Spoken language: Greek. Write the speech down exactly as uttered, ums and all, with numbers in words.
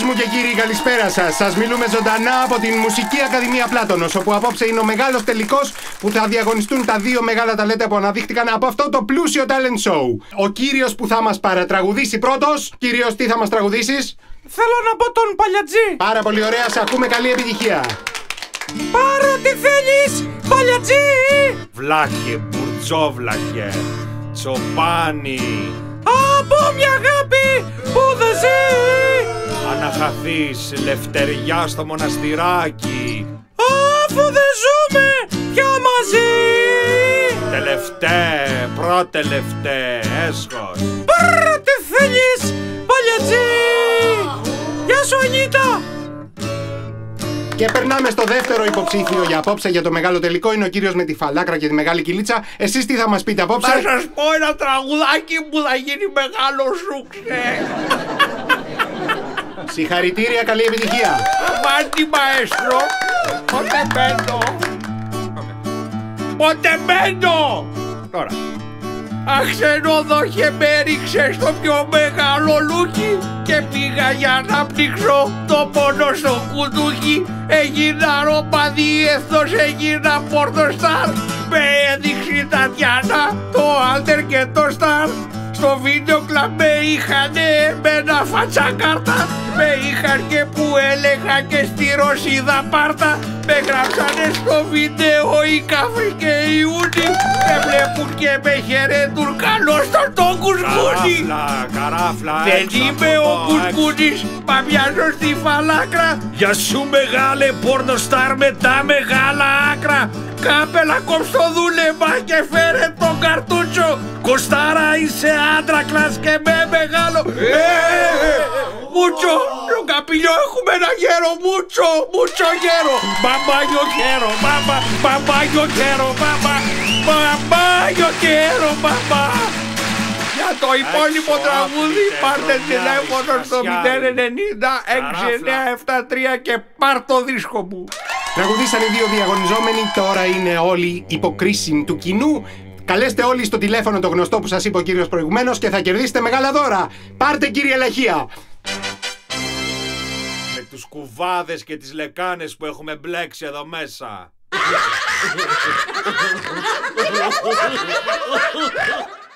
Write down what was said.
μου και κύριοι, καλησπέρα σας. Σας μιλούμε ζωντανά από την Μουσική Ακαδημία Πλάτωνος, όπου απόψε είναι ο μεγάλος τελικός που θα διαγωνιστούν τα δύο μεγάλα ταλέντα που αναδείχτηκαν από αυτό το πλούσιο talent show. Ο κύριος που θα μας παρατραγουδήσει πρώτος. Κύριος, τι θα μας τραγουδήσεις? Θέλω να πω τον Παλιατζή. Πάρα πολύ ωραία, σε ακούμε, καλή επιτυχία. Πάρε ό,τι θέλεις, Παλιατζή. Βλάχε, μπουρτζόβλαχε, τσοπάνι. Από μια αγάπη που δεν ζει. Αναχαθείς λευτεριά στο μοναστηράκι. Αφού δεν ζούμε πια μαζί. Τελευταίε, προτελευταίε, έσχος. Πάρε ό,τι θέλεις, Παλιατζή. Γεια σου, Ανίτα. Και περνάμε στο δεύτερο υποψήφιο για απόψε για το μεγάλο τελικό. Είναι ο κύριος με τη φαλάκρα και τη μεγάλη κυλίτσα. Εσείς τι θα μας πείτε απόψε? Θα σας πω ένα τραγουδάκι που θα γίνει μεγάλο σούξε. Συγχαρητήρια, καλή επιτυχία. Αvanti maestro. Πότε μπαίνω. Πότε μπαίνω. Τώρα. Αχσενοδόχε με ρίξε στο πιο μεγάλο λούκι και πήγα για να πνίξω το πόνο στο κουτούκι. Έγινα ροπαδί εθνός, έγινα πορτοστάρ. Με έδειξε η Τατιάνα, το Άλτερ και το Σταρ. Στο βίντεο κλαμπ με είχανε με ένα φατσακάρτα. Με είχαν και που έλεγα και στη Ρωσίδα πάρτα. Με γράψανε στο βίντεο οι Κάφροι και οι Ούνοι. Με βλέπουν και με χαιρετούν καλώς στον το κουσκούνι. Καράφλα, καράφλα. Δεν είμαι ο κουσκούνις, μα μοιάζω στη φαλάκρα. Γεια σου μεγάλε πορνοστάρ με τα μεγάλα άκρα. Κάπελα κόψω δούλεμα και φέρε τον καρτούτσο. Κοστάρα είσαι άντρα κλάς και με μεγάλο. Μούτσο, στο καπηλιό έχουμε ένα γέρο. Μούτσο, μούτσο γέρο. Μπαμπάγιο γέρο, μπαμπα, μπαμπάγιο γέρο, μπαμπα, μπαμπάγιο γέρο, μπαμπα. Για το υπόλοιπο τραγούδι πάρτε τηλέφωνο στο μηδέν ενενήντα έξι εννιά επτά τρία και πάρ' το δίσκο μου. Τραγουδήσαν οι δύο διαγωνιζόμενοι, τώρα είναι όλοι υποκρίση του κοινού. Καλέστε όλοι στο τηλέφωνο το γνωστό που σας είπε ο κύριος προηγουμένως και θα κερδίσετε μεγάλα δώρα. Πάρτε, κύριε Λαχία. Με τους κουβάδες και τις λεκάνες που έχουμε μπλέξει εδώ μέσα.